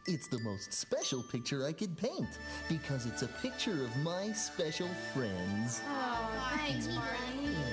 It's the most special picture I could paint because it's a picture of my special friends. Oh, thanks, Barney.